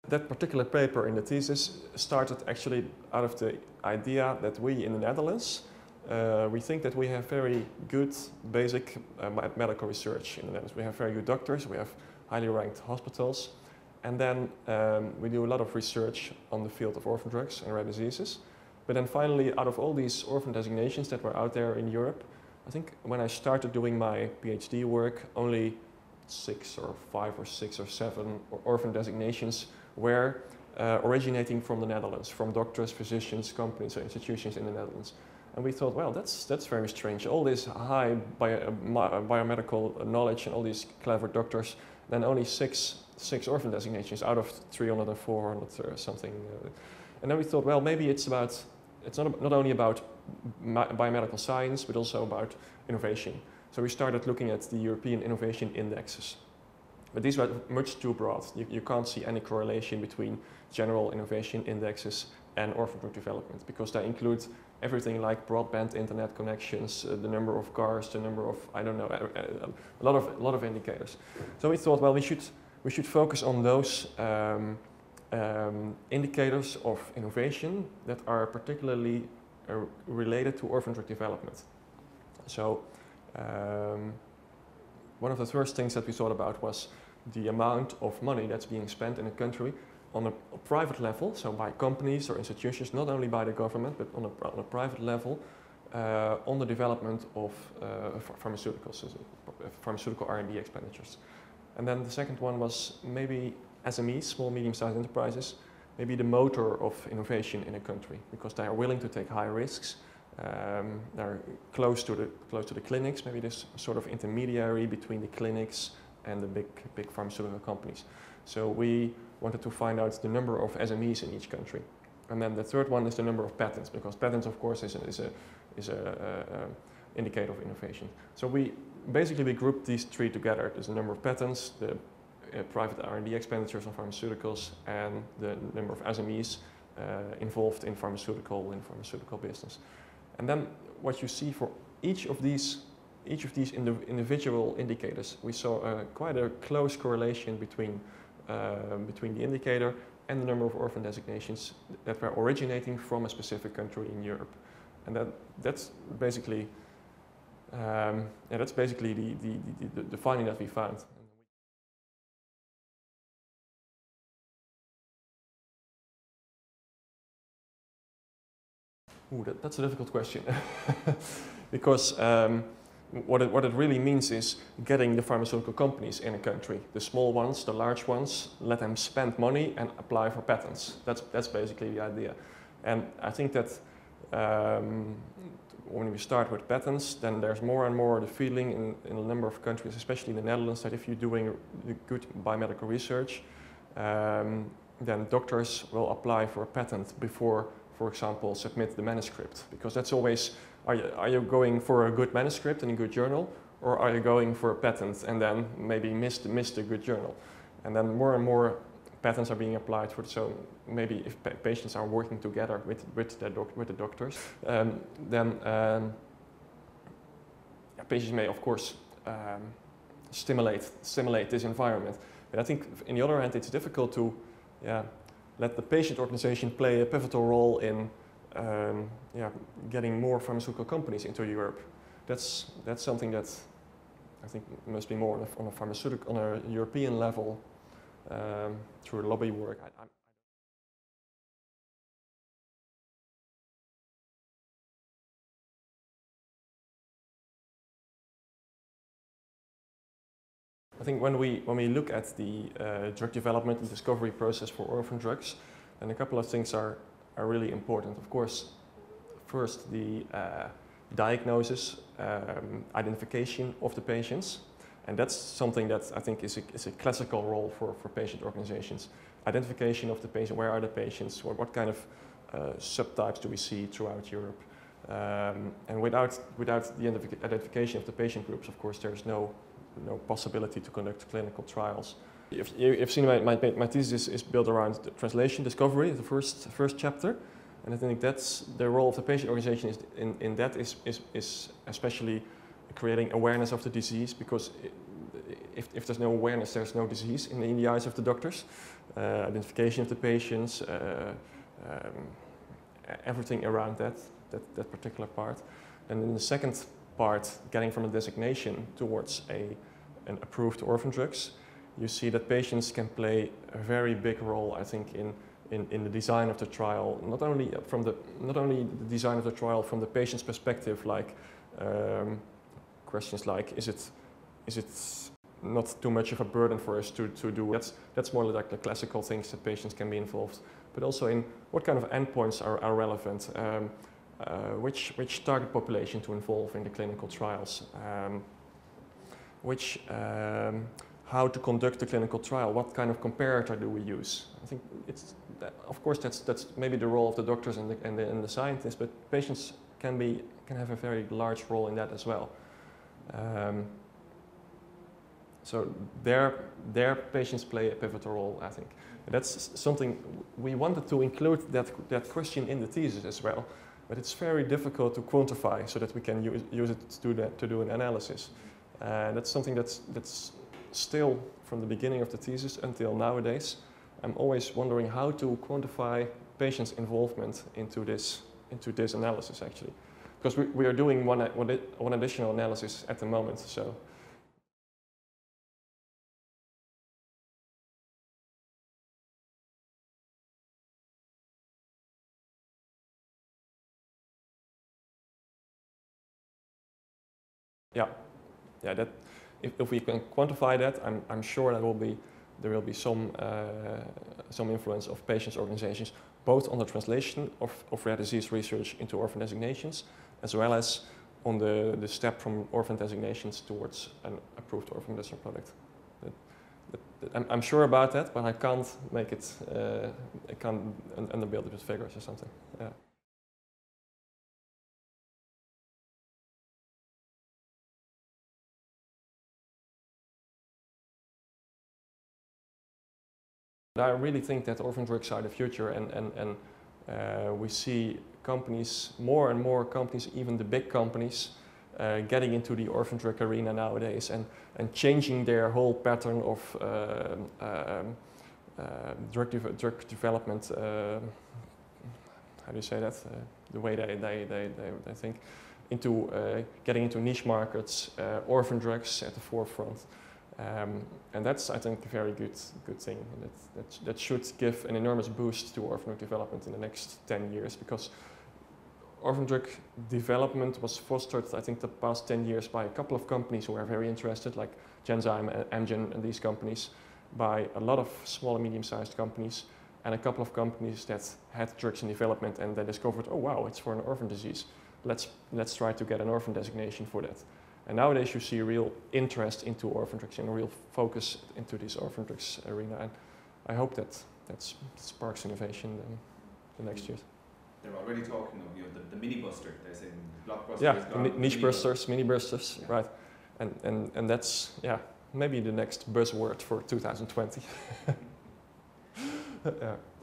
that particular paper in the thesis started actually out of the idea that we in the Netherlands, we think that we have very good basic medical research in the Netherlands. We have very good doctors, we have highly ranked hospitals, and then we do a lot of research on the field of orphan drugs and rare diseases. But then finally, out of all these orphan designations that were out there in Europe, I think when I started doing my PhD work, only 6 or 5 or 6 or 7 orphan designations were originating from the Netherlands, from doctors, physicians, companies, or institutions in the Netherlands. And we thought, well, that's very strange. All this high biomedical knowledge and all these clever doctors, then only six orphan designations out of 300 or 400 or something. And then we thought, well, maybe it's not only about biomedical science, but also about innovation. So we started looking at the European innovation indexes. But these were much too broad. You can't see any correlation between general innovation indexes and orphan drug development, because they include everything like broadband internet connections, the number of cars, the number of, I don't know, a lot of indicators. So we thought, well, we should focus on those indicators of innovation that are particularly related to orphan drug development. So one of the first things that we thought about was the amount of money that's being spent in a country on a private level, so by companies or institutions, not only by the government, but on a private level, on the development of pharmaceuticals, pharmaceutical R&D expenditures. And then the second one was maybe SMEs, small, medium-sized enterprises, maybe the motor of innovation in a country, because they are willing to take high risks. They're close to the clinics, maybe this sort of intermediary between the clinics and the big pharmaceutical companies. So we wanted to find out the number of SMEs in each country. And then the third one is the number of patents, because patents, of course, is a indicator of innovation. So we grouped these three together. There's the number of patents, the private R&D expenditures on pharmaceuticals, and the number of SMEs involved in pharmaceutical business. And then what you see for each of these individual indicators, we saw quite a close correlation between the indicator and the number of orphan designations that were originating from a specific country in Europe. And that's basically the finding that we found. Ooh, that's a difficult question. Because what it really means is getting the pharmaceutical companies in a country, the small ones, the large ones, let them spend money and apply for patents. That's basically the idea. And I think that when we start with patents, then there's more and more the feeling in a number of countries, especially in the Netherlands, that if you're doing good biomedical research, then doctors will apply for a patent before, for example, submit the manuscript, because that's always, are you going for a good manuscript in a good journal, or are you going for a patent and then maybe miss the good journal? And then more and more patents are being applied for, so maybe if patients are working together with the doctors, then patients may, of course, stimulate this environment. But I think, on the other hand, it's difficult to let the patient organization play a pivotal role in getting more pharmaceutical companies into Europe. That's something that I think must be more on a European level through lobby work. I think when we look at the drug development and discovery process for orphan drugs, then a couple of things are really important. Of course, first the diagnosis, identification of the patients, and that's something that I think is a classical role for patient organizations. Identification of the patient, where are the patients, what kind of subtypes do we see throughout Europe, and without the identification of the patient groups, of course, there's no possibility to conduct clinical trials. You've seen my thesis is built around the translation discovery, the first chapter, and I think that's the role of the patient organization in that is especially creating awareness of the disease, because if there's no awareness, there's no disease in the eyes of the doctors. Identification of the patients, everything around that particular part. And then the second part, getting from a designation towards an approved orphan drugs, you see that patients can play a very big role, I think, in the design of the trial. Not only the design of the trial from the patient's perspective, like questions like, is it not too much of a burden for us to do? That's more like the classical things that patients can be involved, but also in what kind of endpoints are relevant, which target population to involve in the clinical trials, how to conduct the clinical trial, what kind of comparator do we use. I think of course that's maybe the role of the doctors and the scientists, but patients can have a very large role in that as well. So their patients play a pivotal role, I think. And that's something we wanted to include that question in the thesis as well, but it's very difficult to quantify so that we can use it to do an analysis. And that's something that's still from the beginning of the thesis until nowadays. I'm always wondering how to quantify patients' involvement into this analysis actually, because we are doing one additional analysis at the moment. So. Yeah. That if we can quantify that, I'm sure there will be some influence of patients' organizations, both on the translation of rare disease research into orphan designations, as well as on the step from orphan designations towards an approved orphan medicinal product. I'm sure about that, but I can't make it. I can't underbuild it with figures or something. Yeah. I really think that orphan drugs are the future, and we see companies, more and more companies, even the big companies, getting into the orphan drug arena nowadays and changing their whole pattern of drug development. How do you say that? The way they think, into getting into niche markets, orphan drugs at the forefront. And that's, I think, a very good thing. That should give an enormous boost to orphan drug development in the next 10 years, because orphan drug development was fostered, I think, the past 10 years by a couple of companies who are very interested, like Genzyme, Amgen, and these companies, by a lot of small and medium-sized companies, and a couple of companies that had drugs in development and they discovered, oh wow, it's for an orphan disease. Let's try to get an orphan designation for that. And nowadays you see a real interest into orphan drugs and a real focus into this orphan drugs arena. And I hope that sparks innovation in the next years. They're already talking of the mini buster. They're saying blockbuster. Yeah, niche busters, mini busters, yeah. Right. And that's, yeah, maybe the next buzzword for 2020. Yeah.